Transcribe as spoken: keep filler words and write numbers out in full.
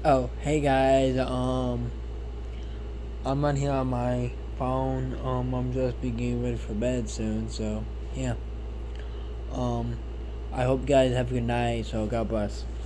Oh, hey guys. Um, I'm on here on my phone. Um, I'm just be getting ready for bed soon. So yeah. Um, I hope you guys have a good night. So God bless.